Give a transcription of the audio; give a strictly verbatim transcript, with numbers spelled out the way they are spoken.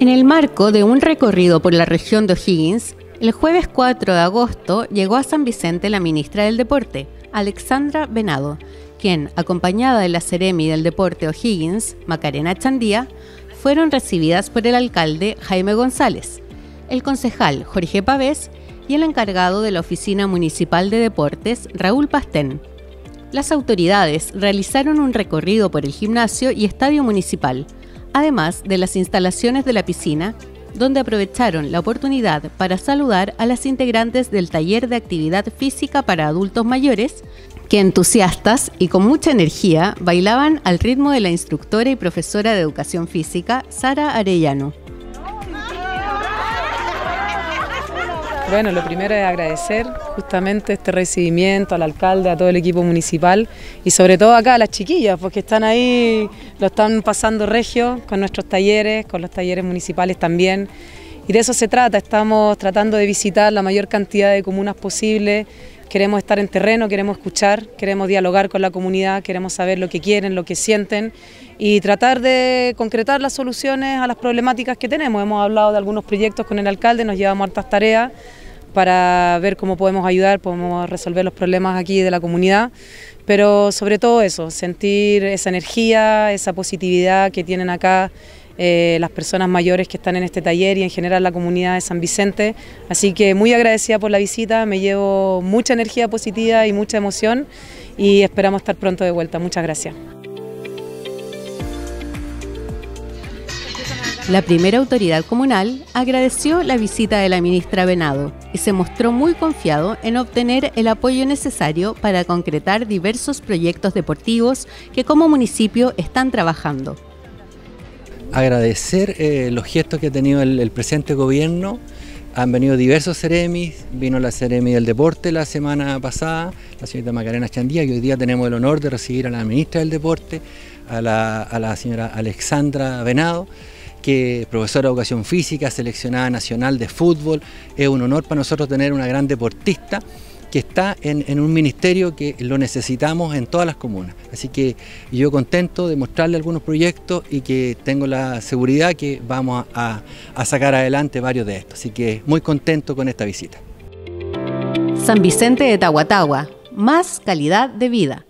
En el marco de un recorrido por la región de O'Higgins, el jueves cuatro de agosto llegó a San Vicente la ministra del Deporte, Alexandra Venado, quien, acompañada de la Seremi del Deporte O'Higgins, Macarena Chandía, fueron recibidas por el alcalde Jaime González, el concejal Jorge Pavés y el encargado de la Oficina Municipal de Deportes, Raúl Pastén. Las autoridades realizaron un recorrido por el gimnasio y estadio municipal, además de las instalaciones de la piscina, donde aprovecharon la oportunidad para saludar a las integrantes del taller de actividad física para adultos mayores, que entusiastas y con mucha energía bailaban al ritmo de la instructora y profesora de educación física, Sara Arellano. Bueno, lo primero es agradecer justamente este recibimiento al alcalde, a todo el equipo municipal y sobre todo acá a las chiquillas, porque están ahí, lo están pasando regio con nuestros talleres, con los talleres municipales también. Y de eso se trata, estamos tratando de visitar la mayor cantidad de comunas posible, queremos estar en terreno, queremos escuchar, queremos dialogar con la comunidad, queremos saber lo que quieren, lo que sienten y tratar de concretar las soluciones a las problemáticas que tenemos. Hemos hablado de algunos proyectos con el alcalde, nos llevamos hartas tareas para ver cómo podemos ayudar, podemos resolver los problemas aquí de la comunidad, pero sobre todo eso, sentir esa energía, esa positividad que tienen acá eh, las personas mayores que están en este taller y en general la comunidad de San Vicente. Así que muy agradecida por la visita, me llevo mucha energía positiva y mucha emoción y esperamos estar pronto de vuelta. Muchas gracias. La primera autoridad comunal agradeció la visita de la ministra Venado y se mostró muy confiado en obtener el apoyo necesario para concretar diversos proyectos deportivos que como municipio están trabajando. Agradecer eh, los gestos que ha tenido el, el presente gobierno. Han venido diversos seremis, vino la Seremi del Deporte la semana pasada, la señorita Macarena Chandía, y hoy día tenemos el honor de recibir a la ministra del Deporte, a la, a la señora Alexandra Venado, que es profesora de educación física, seleccionada nacional de fútbol. Es un honor para nosotros tener una gran deportista que está en, en un ministerio que lo necesitamos en todas las comunas. Así que yo contento de mostrarle algunos proyectos y que tengo la seguridad que vamos a, a sacar adelante varios de estos. Así que muy contento con esta visita. San Vicente de Tahuatahua, más calidad de vida.